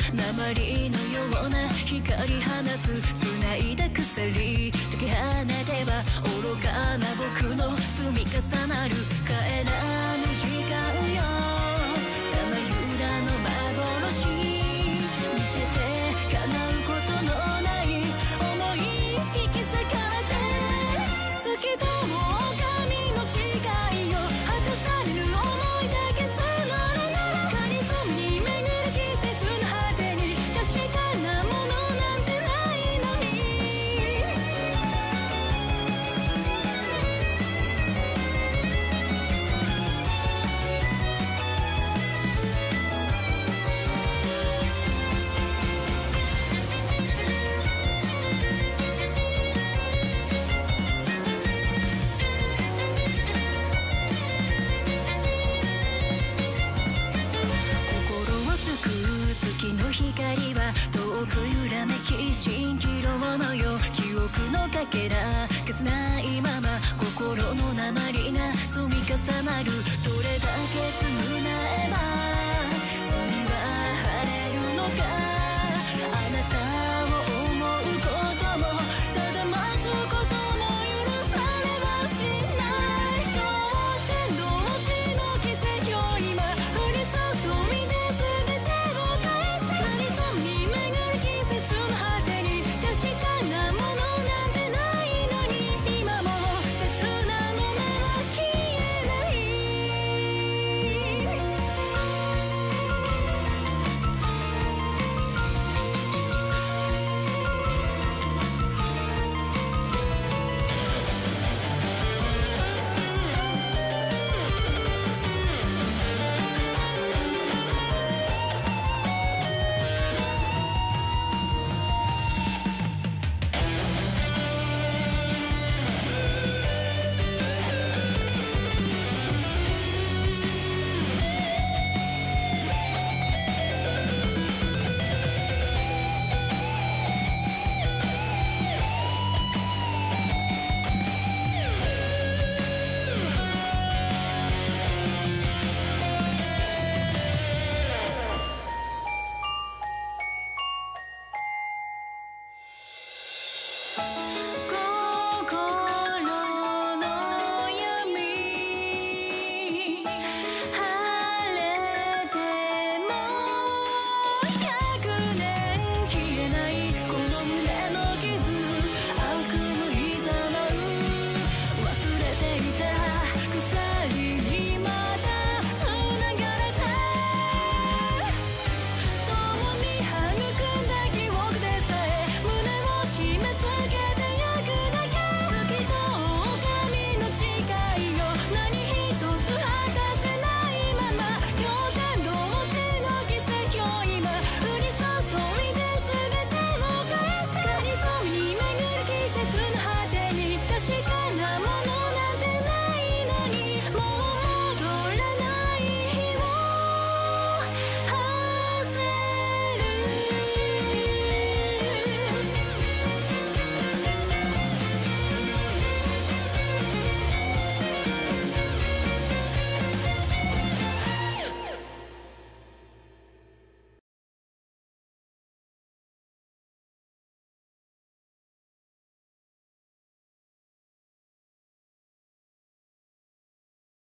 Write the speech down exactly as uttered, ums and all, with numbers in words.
鉛のような光放つ繋いだ鎖解き放てば愚かな僕の積み重なる帰らぬ時間よ玉ゆらの幻見せて叶うことのない想い引き裂かれて月と狼の誓いを果たされる想いだけとならならかにそに巡る季節の果てに確かなものなんてないのに心を救う月の光は遠く揺らめき蜃気楼のよう記憶のかけら消せないまま心の鉛が積み重なるどれだけ紡ぐ